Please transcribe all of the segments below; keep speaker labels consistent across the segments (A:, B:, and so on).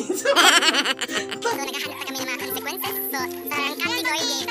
A: Philippines.
B: So, naghahanap na kami ng mga consequences. So, parang category game.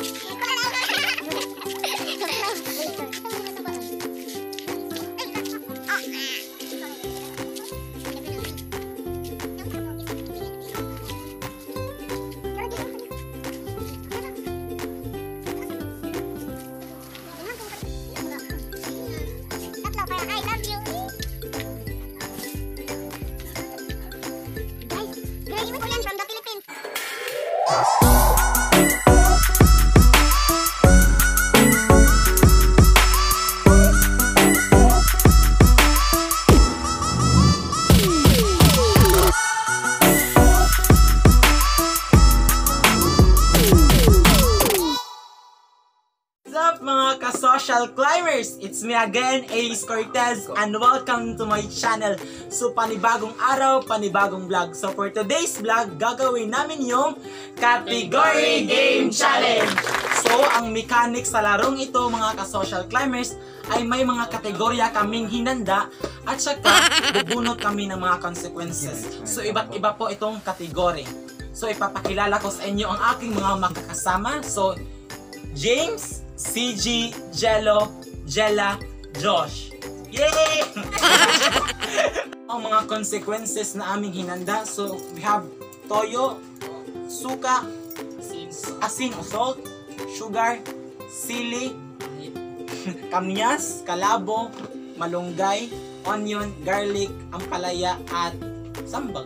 A: Mga ka-social climbers! It's me again, Ace Cortez, and welcome to my channel. So, panibagong araw, panibagong vlog. So, for today's vlog, gagawin namin yung Category Game Challenge! So, ang mechanics sa larong ito, mga ka-social climbers, ay may mga kategorya kaming hinanda at saka bubunot kami ng mga consequences. So, iba't iba po itong kategory. So, ipapakilala ko sa inyo ang aking mga makakasama. So, James, CG, Jello, Jella, Josh. Yay! Ang mga consequences na aming hinanda. So, we have toyo, suka, asin o salt, sugar, sili, kamyas, kalabo, malunggay, onion, garlic, ampalaya, at sambag.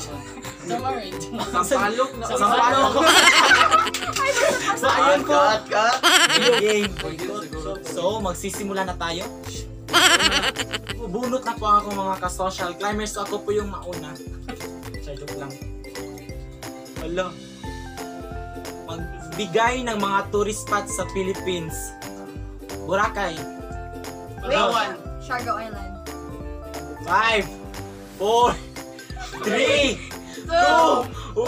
A: Sampalok. So, ayun po. Game. So, magsisimula na tayo. Bunot na po ako mga ka-social climbers. So, ako po yung mauna. Joke lang. Hala. Magbigay ng mga tourist spots sa Philippines. Boracay.
C: Palawan. Siargao Island.
A: 5, 4, 3, 2, 1!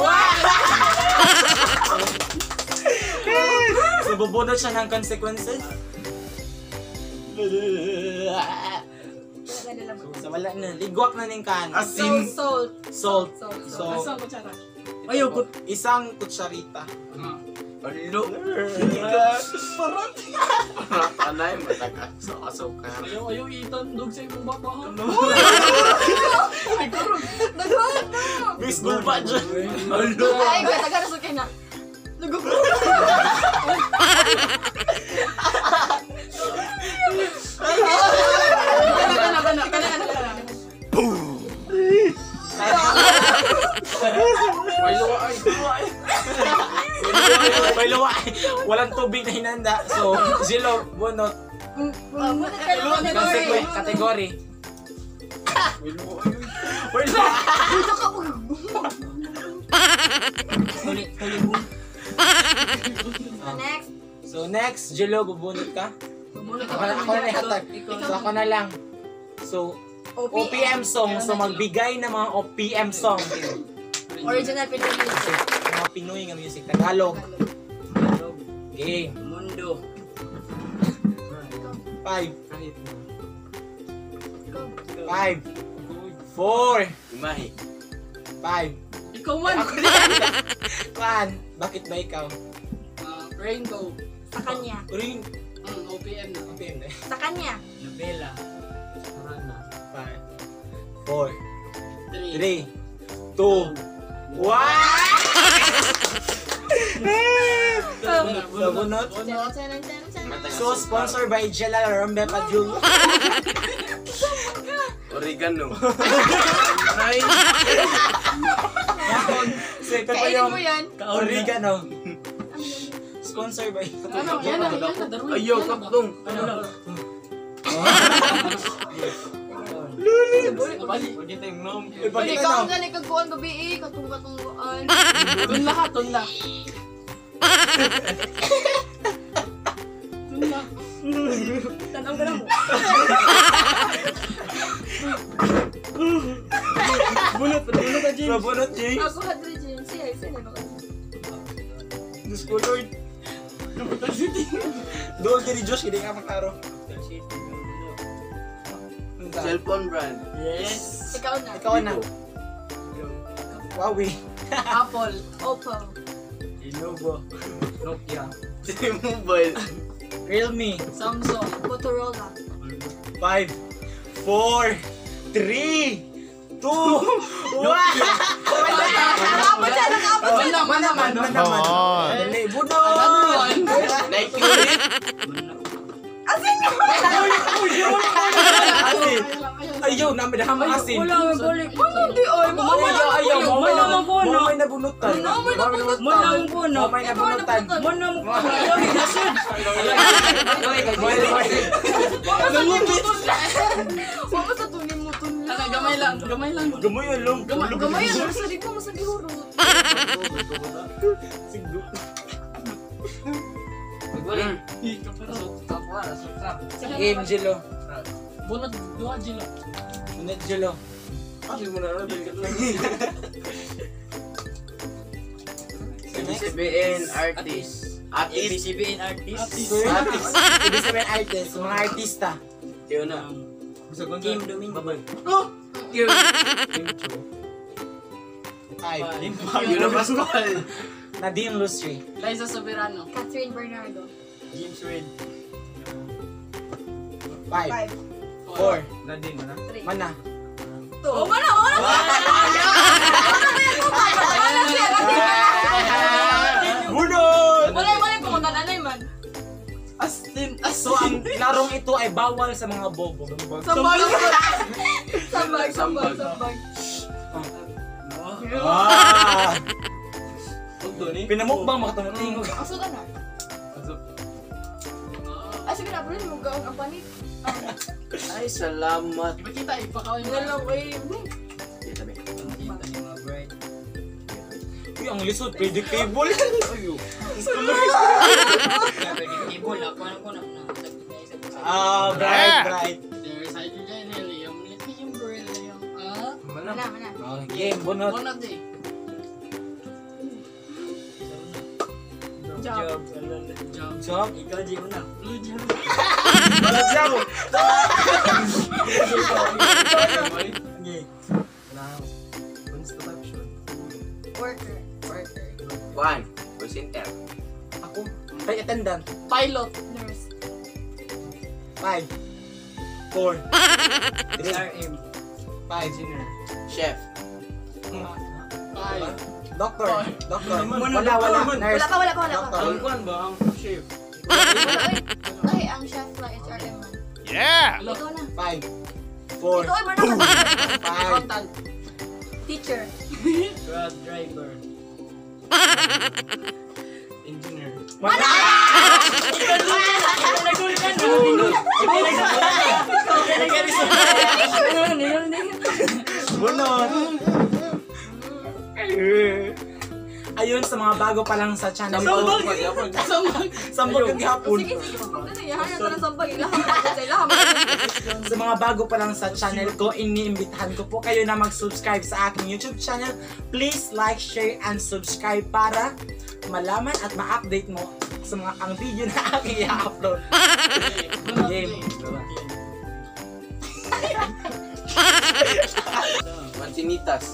A: So, bubunot siya ng consequences. So, wala na. Ligwak na ning kan.
C: Asin. Salt.
A: Salt.
C: Salt.
A: So, ayaw, isang kutsarita.
D: Ano?
A: Parang.
D: Panay, matag-aso ka.
E: Ayaw itandog sa imong babahan.
C: Nagawad na!
A: Baseball pa dyan.
C: Ay, gata-gata sa kina. Nagawad. Kana.
D: May luwa ay.
A: May luwa. Walang tubig na hinanda. So, Zilo, bunot. Kategory.
D: May luwa ay.
A: May luwa.
C: Dito ka po. Next.
A: So, next, Zilo, bubunot ka. Ako na ihatag. So, ako na lang. So, OPM song. So, magbigay ng mga OPM song.
C: Original Pinoy music.
A: Mga Pinoy nga music. Tagalog. Game.
E: Mundo.
A: 5, 4,
D: Imahe.
A: 5.
E: Ikaw man.
A: Juan, bakit ba ikaw?
E: Rainbow.
C: Sa kanya.
A: Ring.
E: OPM na.
A: OPM na.
C: Sa kanya.
E: Nabela.
A: 5, 4, 3, 2, 1! So, bunot. So, sponsored by Jella Rombe Padul.
D: Oregano.
A: So, ito pa
C: Kainin
A: yung
C: mo yan.
A: oregano. Sponsored by...
D: Ayaw, kaptong.
E: Pwede tayong nom.
C: Pwede ka ang galing kagkuhan gabi eh. Katungkuhan.
E: Tunla ka, tunla. Tunla.
C: Tanong ka lang mo.
E: Bunot ka, James.
A: So, bunot, James.
C: Ako hadri James. Sino ba ka?
A: Discolored. Doon din ni Josh, hindi nga magkaro.
D: Cellphone brand.
E: Yes.
C: Ikaw na.
A: Ikaw na. Huawei.
E: Apple.
C: Oppo.
A: Lenovo. Nokia.
D: T-Mobile.
A: Realme.
E: Samsung.
C: Motorola.
A: 5, 4, 3, 2, 1. Man naman. Dali, bunot.
D: Nike.
A: Asin. Ayaw, namin na hamang asin.
C: Wala, balik. Hindi, ay,
A: Ayaw. Mamay na bunutan.
C: Mamay na bunutan.
A: Mamay na bunutan.
C: Wala sa tunin mo tunin.
E: Ano, gamay lang.
A: Gamoy yung lum.
C: Gamay yan, masali ko, masali hurot.
A: Game, Jilo.
E: Bunot, dua jilo.
A: Bunot, Jilo.
D: Kasi mo na ABCBN artist.
E: ABCBN artist.
A: Ibig sabihin artist, mga artista.
D: Yun na.
E: Game Domingo.
D: Yun.
A: 5.
D: Yun na Pascual.
A: Nadine Lusri.
E: Liza Soberano.
C: Catherine Bernardo.
E: James Reid.
A: 5,
C: 5,
A: 4,
E: Nadine, mana?
C: 3,
A: mana?
C: 2. Oh, wala.
A: Bunot!
C: Wala po, nananay man.
E: Astin.
A: So, ang larong ito ay bawal sa mga bobo.
C: Sambag.
A: Ah! Pinamukbang makatumutingog.
C: Aso ka na. Ay, sige na, bro, mo gawin ang panit.
D: Ay, salamat.
E: Ipakita, ipakawin mo.
C: Wala, eh.
D: Kita ba?
E: Kita ni mga bright.
A: Uy, ang lisod, predictable.
D: Ayo.
E: Predictable, ako na.
A: Ah, bright.
E: There's hydrogen, helium, lithium, beryllium.
C: Mana.
A: Oh, game, bunot.
E: Bunot eh.
C: Job.
A: Job?
E: Ikaw, G, una. Job.
A: Bunot job!
C: Worker.
D: One. Call center.
A: Ako, flight attendant.
E: Pilot.
C: Nurse.
A: 5, 4, 3,
E: RM.
A: 5,
D: Chef.
A: Doctor.
E: Wala.
A: Nurse.
C: Wala ka.
A: Doctor.
D: Kuan ba ang chef?
C: Ay, ang chef na HRM man.
F: Yeah!
C: Ikaw na.
A: 5, 4,
C: Ikaw ay marunong ka.
A: 5,
E: Accountant.
C: Teacher.
E: Grab driver. Engineer.
A: bunot. Ayun, sa mga bago pa lang sa channel ko. Sambag ang hapon.
C: Sige. Yahan na sambag.
A: Sa mga bago pa lang sa channel ko, iniimbitahan ko po kayo na mag-subscribe sa aking YouTube channel. Please like, share, and subscribe para malaman at ma-update mo sa mga ang video na aking i-upload. Game.
D: Mancinitas.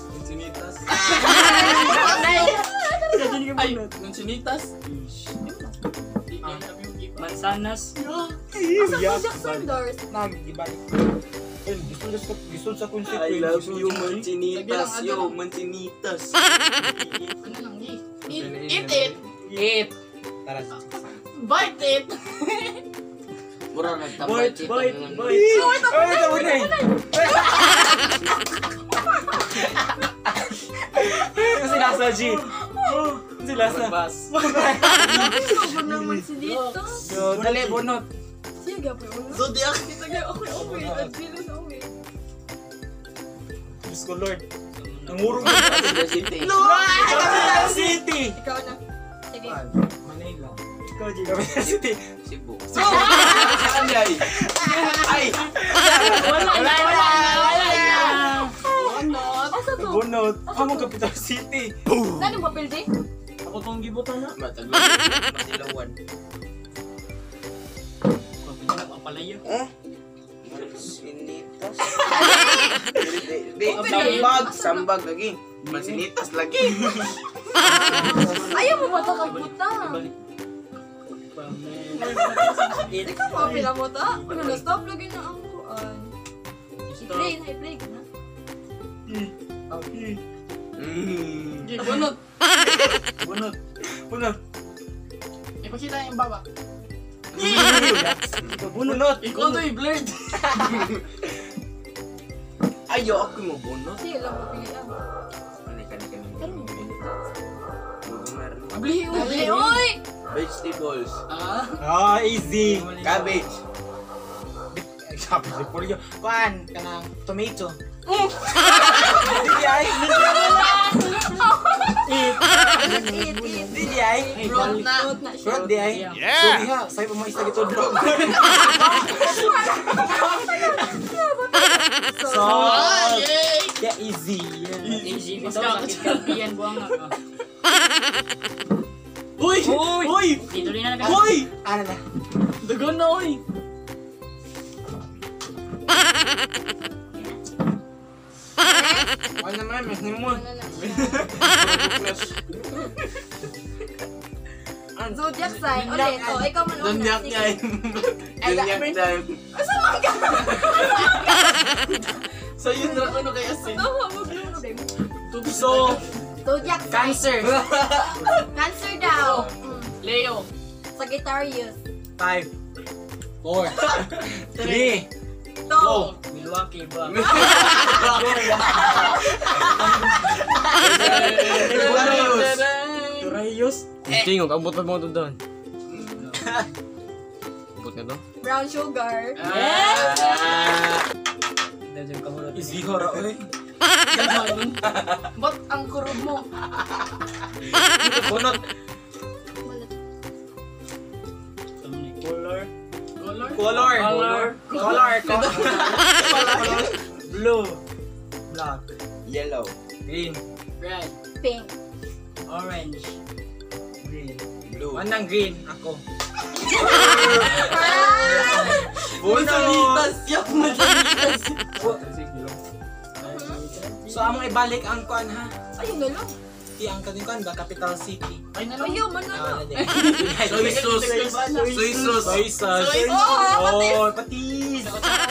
E: Ay, Mansinitas. Mansanas.
C: Jackson Doors.
A: Nag-ibalik. Gusto sa
D: I
A: consequence.
D: love you, Mancinitas. Yo, Mancinitas.
E: Ano lang eh? Eat it.
A: Eat. Tara.
E: Bite it.
D: Mura nagtambay chito.
A: Ay, tawag na eh. Kasi nasa G. Kasi nasa.
D: Bas.
C: Sobrang naman si Dito.
A: Yo, dali, bunot.
C: Sige, po.
D: Zodiac.
C: Sige, okay. At bilis okay.
A: Diyos ko, Lord. Nangurog mo.
D: City.
A: Capital City.
C: Ikaw na. Sige.
A: Manila. Ikaw, G. Capital City.
D: Cebu. Ay. Ay.
A: Wala.
C: Asa to?
A: Bunot. Amo Capital City.
C: Nanong papel, Jay?
E: Ako tong gibutan na.
D: Mataglan. Matilawan.
E: Papalayo.
D: Mancinitas. Sambag lagi. Masinitas lagi.
C: Ayaw mo ba ito kagbutang? Ikaw mo, pila mo ta? Ano na, stop lagi na ang kuan. I-play ka na.
E: Bunot.
A: Bunot.
E: Ipakita yung baba.
A: Bunot.
E: Ikaw to blurred.
D: Ayo ako mo bunot.
C: Sige lang mo pilihan.
E: Abli,
C: Dali, oy!
D: Vegetables.
A: Easy.
D: Cabbage.
A: Sabi si Polio. Kuan, kanang tomato. Dili ay.
C: Eat.
A: Dili ay.
E: Fruit na.
C: Fruit na siya.
A: Fruit di ay.
E: Yeah.
A: Sorry ha, sa'yo pa mga isa gito drog. So,
E: Yay!
A: yeah, easy.
E: Easy. Mas sakit ka. Iyan buwang nga.
A: Uy! Uy!
E: Dito rin na nag-
A: Uy! Ano na?
E: Dagon na, oy!
A: Ano naman, mas mo.
C: Ano na siya? Zodiac sign. Ulit. O, ikaw man una.
D: Dunyak
C: Sige.
D: niya. Dunyak time.
E: So yun na ano kaya sin?
C: Oo, maglaro din.
A: So,
C: Zodiac sign.
A: Cancer.
C: Cancer daw.
E: Leo.
C: Sagittarius.
A: 5, 4, 3,
C: To.
E: Milwaukee ba?
A: Turayos.
F: Tingog, abot mo ito doon. Abot nga to?
C: Brown sugar.
A: Easy hora, uy.
E: Ba't ang kurog mo?
A: Bunot.
E: Color.
A: Color. Blue. Black.
D: Yellow.
A: Green.
E: Red.
C: Pink.
E: Orange.
A: Green.
D: Blue.
A: Anong green? Ako.
D: Bunot.
A: So, among ibalik ang kuan ha.
C: Ayun na lang.
A: Ang kanang kuan ba? Capital City.
E: Ay na lang.
C: Ayun, man na lang.
D: Soy sauce. Soy sauce.
A: Soy sauce.
C: Oh,
A: Oh, patis.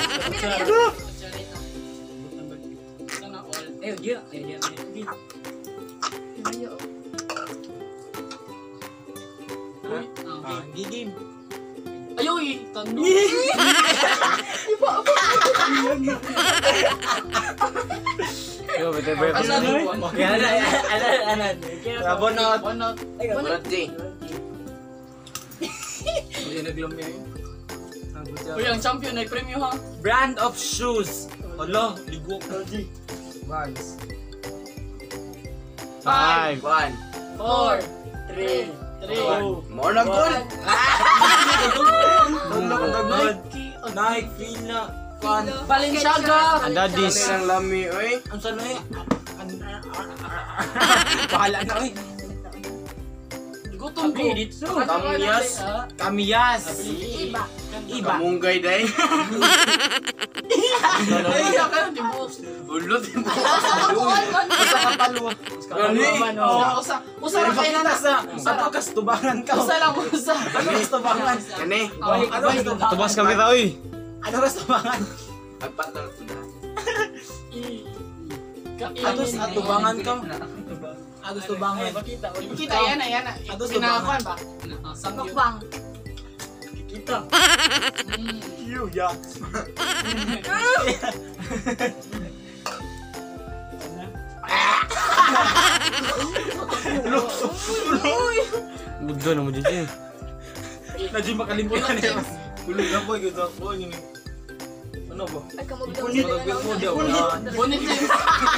A: Gigim.
E: Ayoy! Tando!
F: Yo, bete bete.
A: Okay, ano. Bunot.
E: Bunot.
D: Bunot J.
E: Uy, ang champion ay premyo ha.
A: Brand of shoes. Alo, ligo ka di. Brands.
F: 5.
D: 1.
E: 4, 3, 3,
D: More na good.
A: Nike, Fila, Kuan.
E: Balenciaga!
F: Ang daddies.
D: Ano ng lami, oy?
A: Ang saan na eh? Bahala na eh.
E: Gutom ko.
D: Kamyas.
A: Kamiyas.
C: Iba.
A: Iba.
D: Kamunggay day.
E: Ay, ka di mo.
D: Ulot.
A: Usa ka paluwa.
E: Usa ra kay na.
A: Ano kas tubangan ka?
E: Usa lang usa.
A: Ano kas tubangan?
D: Kani.
A: Ano kas tubangan?
F: Tubas kami ta, uy.
A: Ano kas tubangan?
D: Agpatol ko na.
A: Atos atubangan ka. Atos tubangan.
E: Kita yan na.
A: Atos
E: Pinakuan
A: tubangan.
E: ba? Sangyup.
C: Mukbang.
A: Kita. You ya.
F: Mudo na mo dyan.
A: Nadyo makalimutan niya. Bulog na po, ito ako. Ano ba?
C: Ay,
A: Bunot.
E: Bunot James.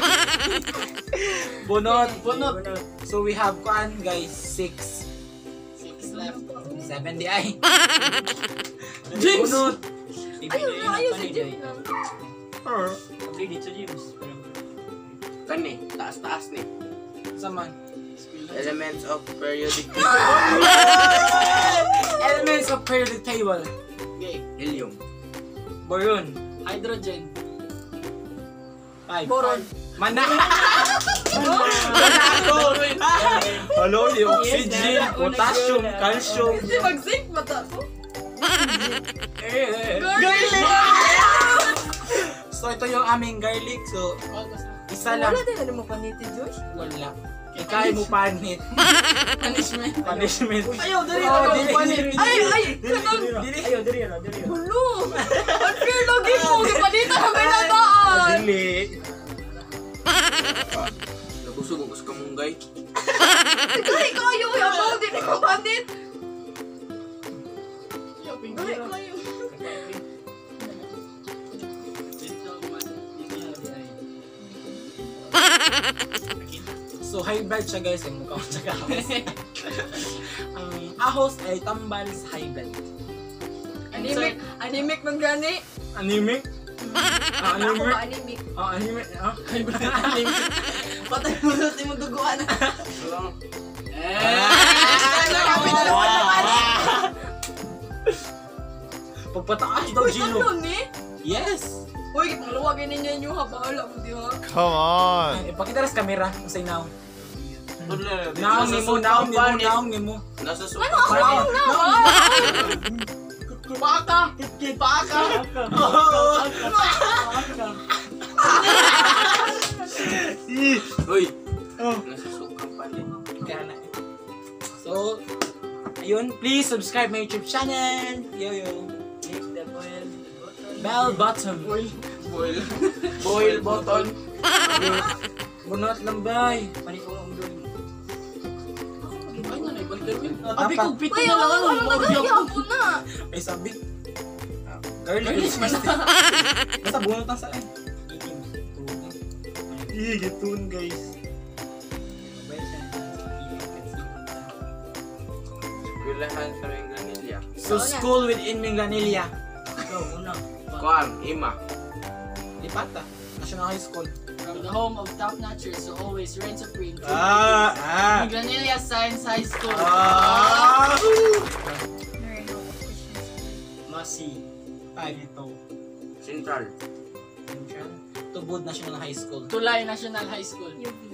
A: Bunot. So we have kuan guys, 6.
E: 6 left.
A: 7 di ay.
E: James!
A: Bunot.
C: Ayun si Jim lang.
D: Kani. Taas-taas ni.
A: Saman.
D: Elements of periodic
A: Elements of periodic table.
E: Okay.
D: helium.
A: Boron.
E: Hydrogen.
A: 5.
C: Boron.
A: Mana. Hello, di oxygen, potassium, calcium.
C: Hindi mag-zinc mata ko.
A: Garlic! So ito yung aming garlic. So isa lang.
C: Wala din na mo paniti, Josh.
A: Wala. Ikay mo panit.
C: Punishment.
A: Punishment.
C: Ayaw, dali
A: Oh,
C: ako.
A: dili, dili,
C: Ay, ay!
A: Ayaw, dili.
C: Hulo! Unfair lagi mo! Gipanita na may nadaan!
A: Dili.
D: Nagusog-ugus ka mong guy.
C: Ay, kayo! Ayaw, din ko panit! Ay, kayo!
A: So high blood siya guys, yung mukha ko siya ahos. Ang ahos ay tambal sa high blood.
C: Anemic ng gani.
A: Anemic?
C: Ako ba anemic?
A: Anemic.
E: High blood anemic. Patay mo na mo duguan.
A: Pagpataas daw, Gino.
C: Ano ni?
A: Yes.
C: Uy, pangluwagin ninyo yung bahala mo, di ba?
F: Come on.
A: Ipakita rin sa camera. Masay now.
D: Naong
A: Naong ni mo.
D: Nasa
C: Ano
D: sopa.
C: ako?
E: Paka! Paka!
D: Uy! Nasa sopa pa rin.
A: Kaya na. So, ayun. Please subscribe my YouTube channel. Yo.
E: Hit the
A: Bell button.
D: Boil button.
A: Bunot lang bay.
E: Ay, nanay, balik na rin.
A: Apat.
E: Abi kong pito
C: Uy,
E: na lang.
C: ano nagagihapon na?
A: Ay, sabi. Garlic. Basta bunot lang sa akin. Gitun guys.
D: Pilahan sa mga ganilya.
A: So, school within Minganilla.
D: Kuan, Ima.
A: Lipata. National High School.
E: From the home of top notchers, so always rain supreme. Granilla Science High School.
A: Masi. Ito.
D: Central.
A: Tubod National High School.
E: Tulay National High School.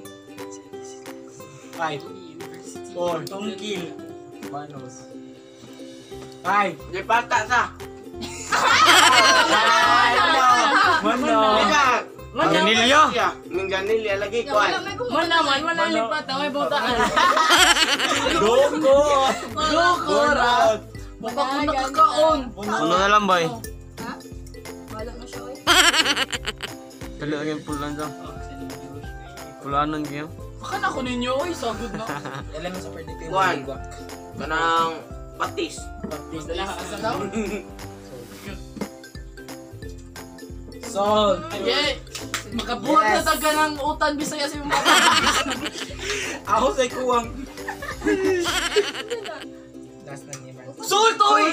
A: 5.
E: University.
A: 4. Tungkil. Banos. 5.
D: Lipata sa.
A: Mano.
F: Ganilya.
D: Minganilya lagi
C: Wala
D: kuan.
C: may
E: Man naman, wala lipat. May butaan.
A: Doko.
E: Dokora. Mapakuna ka kaon.
F: Puno na lang ba eh?
C: Ha? Wala na siya, oy.
F: Dali lang yung pulan dyan. Pulanan kayo.
E: Baka na ko ninyo, oy. Sagod na.
A: Elements of predictive.
D: Kuan. Kanang patis.
E: Dala ka asa daw.
A: Salt.
E: Okay. Makabuhat na
A: Yes.
E: taga ng utan Bisaya si mga
A: Ako sa kuwang. Last na ni Mark.
E: Sult, oy!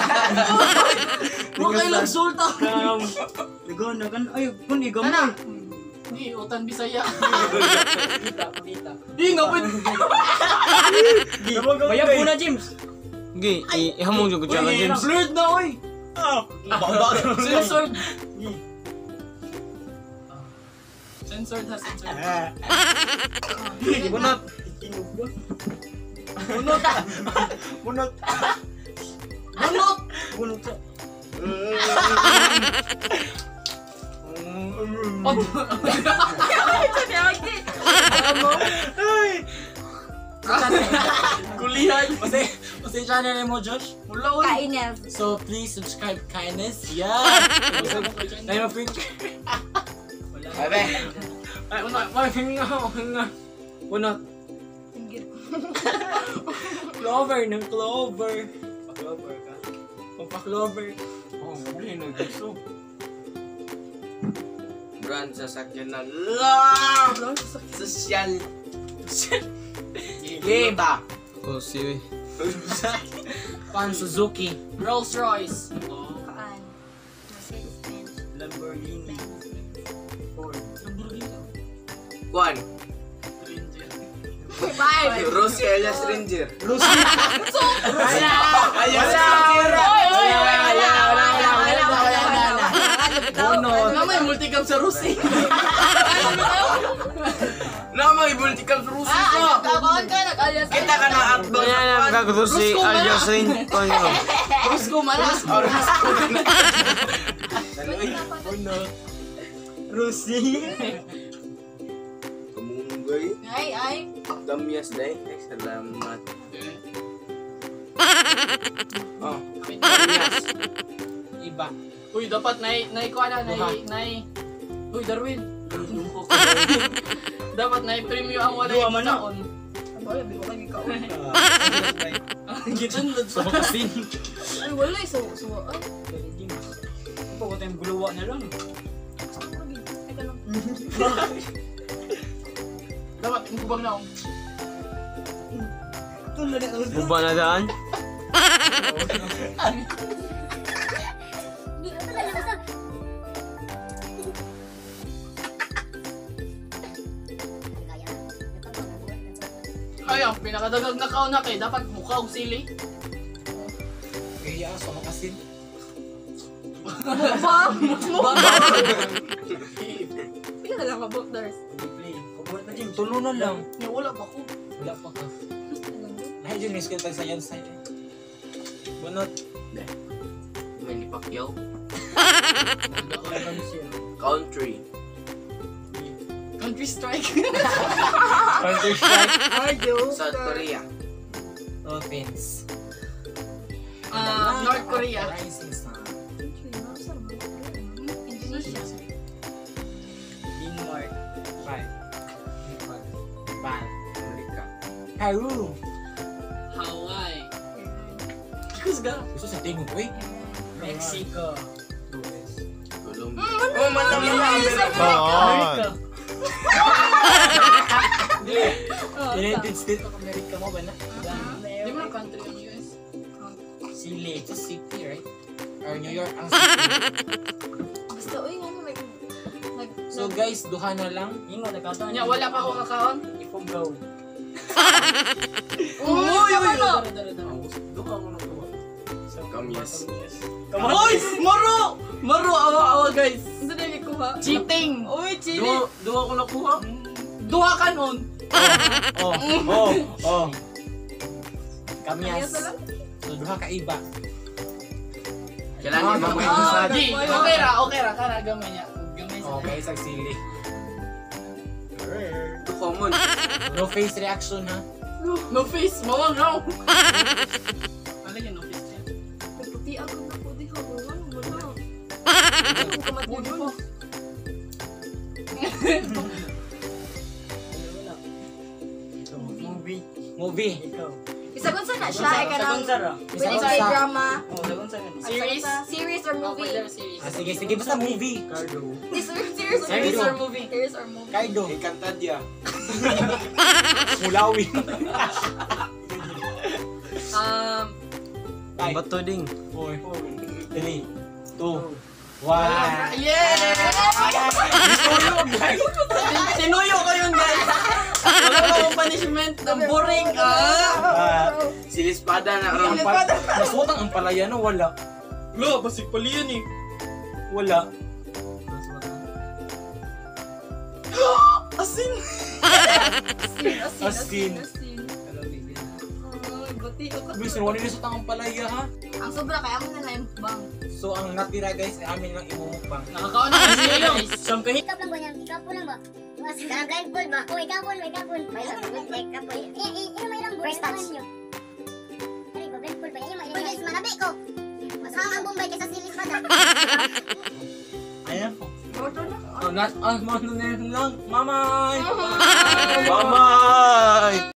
E: Huwag kayo lang sulta.
A: Ligon na gan. Ay, kun igam.
E: Ano? Hindi, utan Bisaya.
A: Kita.
E: Hindi nga pwede.
A: Bayab po na, James.
F: Sige, ihamong yung kutsara, James.
E: Blurred na, oy! Censored. Censored ha, censored.
A: Bunot. Bunot. Bunot.
E: Bunot!
A: Bunot.
E: Kulihan.
A: Kasi channel mo, Josh.
E: Mula, oy.
C: Kainel.
A: So please subscribe kindness. Yeah. Name of picture.
D: Abe.
A: Ay, hinga. Bunot. Clover ng clover. Pa-clover ka. Pa-clover.
D: Oh, muli na gusto. Brand sa sakyan na lang. Social. Game ta.
F: Oh, siwe.
A: Pan Suzuki.
E: Rolls Royce.
C: Kaan. Mercedes-Benz.
A: Lamborghini. Ford.
D: Kuan. Rossi alias Ranger.
A: Lucy. Wala.
E: Wala may multicam sa Rusi.
D: Na mga ibultikal rusos
C: Ah,
D: ko.
C: nagkakaon ka, nag-alias.
D: Kita ka na outbound.
F: Kaya na magkakato si Aljosin. Konyo.
C: Rusko malas.
A: Rusi.
D: Kamunggay.
C: Ay.
D: Damyas day. Ay, salamat. Oh,
A: Iba.
E: Uy, dapat ko na,
A: Duha.
E: Uy, Darwin. Dapat premyo ang wala
A: Duha
E: yung
A: man na.
E: taon.
C: Wala, di ko kayo ikaw.
E: Gitsunod
A: Sa makasin.
C: Ay, wala eh. So, ay.
A: Ito ko tayong guluwa na lang.
C: Teka lang.
E: Dapat, kubang na ako.
F: Buba na daan.
E: Ay, ang pinakadagang na kaon na kay dapat mukha og sili.
A: Kaya sa makasin.
C: Pila na lang ka, Bokdars.
A: Tulunan lang.
E: Nga wala pa ko.
A: Wala pa ka. Ay, yun yung skill tag sayan sa'yo. Bunot.
D: Manny Pacquiao.
E: Nagkakaon siya.
D: Country.
E: Country strike.
A: Counter strike.
D: South Korea.
A: Philippines.
E: North Korea.
A: Rising Sun.
C: Indonesia.
A: Denmark. Japan.
D: Amerika.
A: Peru.
E: Hawaii. Kusga.
A: Gusto sa tingog, uy.
E: Mexico.
D: Colombia. Oh, man lang yung
F: Oo.
A: United States of America mo ba na?
E: Di mo na country ang US.
A: Chile. It's a city, right? Or New York ang city.
C: Basta, uy, ano,
A: So guys, duha na lang. Ingo, nagkataon.
E: Nya, wala pa ako kakaon.
A: Ipogaw.
C: Uy, ano?
D: Duka ko na kuha. Kamyas.
E: Uy! Maro! Maro! Awa-awa guys!
C: Hindi na yung kuha.
E: Cheating!
C: Uy, chili.
D: Duha ko na kuha.
E: Duha kanon!
A: Kamyas.
C: Kamyas na lang?
A: So duha ka iba.
D: Kailangan yung mga
C: Ah,
E: Di, okay ra, kana gamay niya. Gamay sa
A: Okay, sa sili.
D: Duha mo.
A: No face reaction ha.
E: No face, mawang raw! Ano yun, no face niya?
C: Puti ako na po, di ka wala.
E: Budi po.
A: Movie.
C: Isagon sa na siya, ay ka nang pwede
A: Isagon
C: ka
A: sa-
C: drama,
E: Series?
C: series or movie.
E: Series.
A: Sige, basta movie.
C: Series
A: Cardo.
C: or movie. Series or movie.
A: Kaido.
D: Encantadia.
A: Mulawin.
F: Ang bato ding.
A: 4, 3, 2, 1.
E: Yeah! Sinuyo ko yun guys! Wala pa akong punishment. Ang boring
D: Silispada na ron.
A: Nasutang ang palaya na wala.
D: Lo, basig pali yan eh.
A: Wala.
E: Asin!
A: Asin.
C: Buti ako.
A: Guys, wala nila sutang ang palaya ha.
C: Ang sobra kaya mo na yung bang.
A: So ang natira guys ay amin lang imumukbang.
E: Nakakaon na kasi guys.
A: Siyang kahit
B: Ikaw lang ba yan? Ikaw po lang ba? Kaya blindfold ba? Oh, ikaw po. May lang, ikaw po. May lang. First touch. Ay, ko, blindfold ba? Uy, guys, manabi ko. Mas hangang Bombay kaysa silis pa da.
A: ayan po.
C: Order na.
A: Mamay!
F: Bye-bye!